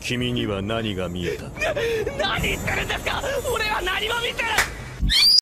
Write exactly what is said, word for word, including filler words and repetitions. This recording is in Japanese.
君には何が見えた？ な何言ってるんですか？俺は何も見てない。